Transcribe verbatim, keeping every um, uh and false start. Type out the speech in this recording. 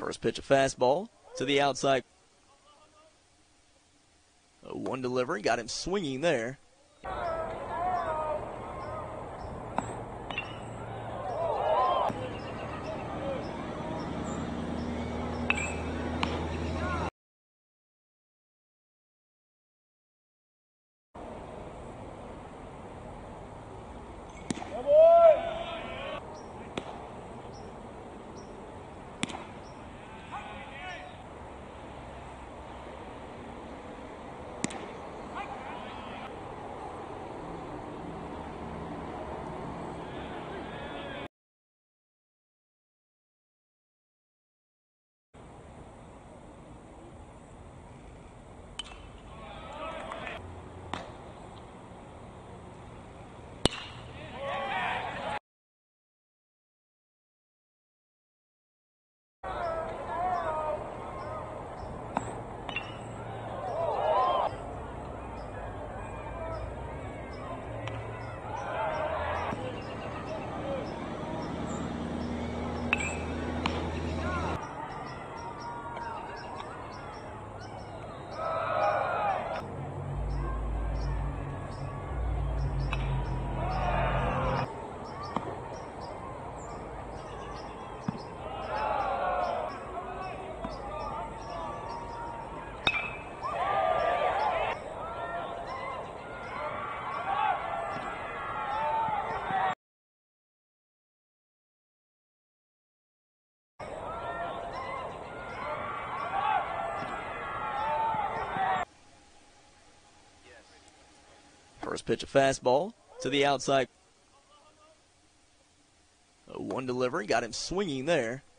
First pitch, a fastball to the outside. A one delivery, got him swinging there. First pitch, a fastball to the outside. A one delivery, got him swinging there.